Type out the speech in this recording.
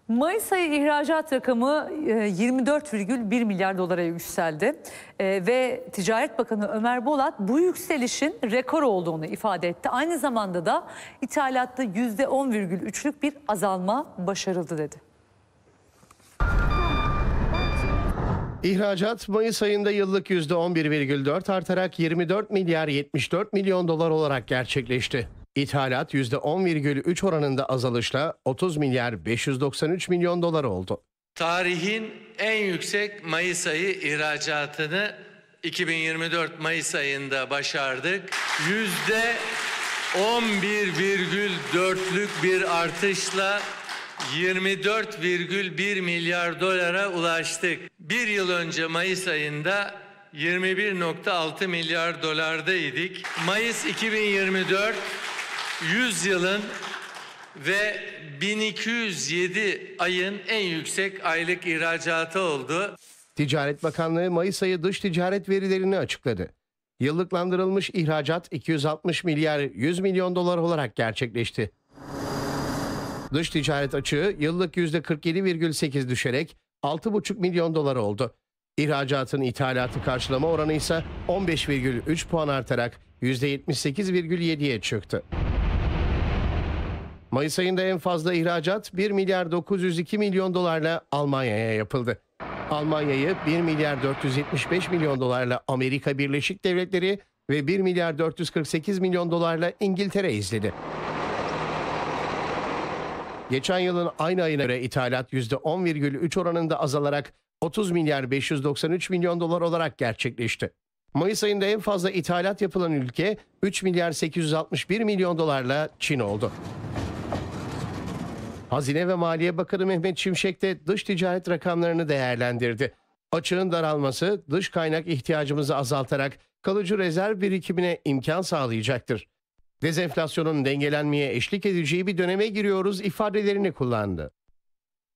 Mayıs ayı ihracat rakamı 24,1 milyar dolara yükseldi. Ve Ticaret Bakanı Ömer Bolat bu yükselişin rekor olduğunu ifade etti. Aynı zamanda da ithalatta %10,3'lük bir azalma başarıldı dedi. İhracat Mayıs ayında yıllık %11,4 artarak 24 milyar 74 milyon dolar olarak gerçekleşti. İthalat %10,3 oranında azalışla 30 milyar 593 milyon dolar oldu. Tarihin en yüksek Mayıs ayı ihracatını 2024 Mayıs ayında başardık. %11,4'lük bir artışla 24,1 milyar dolara ulaştık. Bir yıl önce Mayıs ayında 21,6 milyar dolardaydık. Mayıs 2024 100 yılın ve 1207 ayın en yüksek aylık ihracatı oldu. Ticaret Bakanlığı Mayıs ayı dış ticaret verilerini açıkladı. Yıllıklandırılmış ihracat 260 milyar 100 milyon dolar olarak gerçekleşti. Dış ticaret açığı yıllık %47,8 düşerek 6,5 milyon dolar oldu. İhracatın ithalatı karşılama oranı ise 15,3 puan artarak %78,7'ye çıktı. Mayıs ayında en fazla ihracat 1 milyar 902 milyon dolarla Almanya'ya yapıldı. Almanya'yı 1 milyar 475 milyon dolarla Amerika Birleşik Devletleri ve 1 milyar 448 milyon dolarla İngiltere izledi. Geçen yılın aynı ayına göre ithalat %10,3 oranında azalarak 30 milyar 593 milyon dolar olarak gerçekleşti. Mayıs ayında en fazla ithalat yapılan ülke 3 milyar 861 milyon dolarla Çin oldu. Hazine ve Maliye Bakanı Mehmet Şimşek de dış ticaret rakamlarını değerlendirdi. Açığın daralması dış kaynak ihtiyacımızı azaltarak kalıcı rezerv birikimine imkan sağlayacaktır. Dezenflasyonun dengelenmeye eşlik edeceği bir döneme giriyoruz ifadelerini kullandı.